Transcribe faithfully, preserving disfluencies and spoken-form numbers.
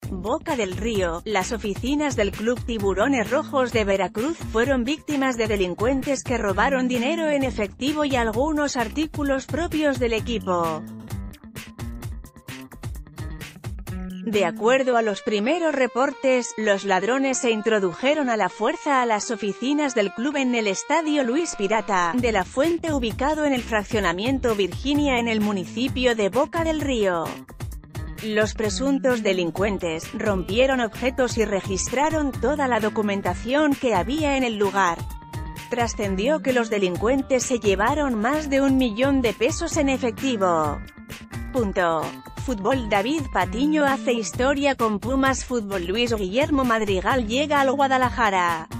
Boca del Río. Las oficinas del Club Tiburones Rojos de Veracruz fueron víctimas de delincuentes que robaron dinero en efectivo y algunos artículos propios del equipo. De acuerdo a los primeros reportes, los ladrones se introdujeron a la fuerza a las oficinas del club en el Estadio Luis Pirata de la Fuente ubicado en el fraccionamiento Virginia en el municipio de Boca del Río. Los presuntos delincuentes rompieron objetos y registraron toda la documentación que había en el lugar. Trascendió que los delincuentes se llevaron más de un millón de pesos en efectivo. Punto. Fútbol. David Patiño hace historia con Pumas. Fútbol. Luis Guillermo Madrigal llega al Guadalajara.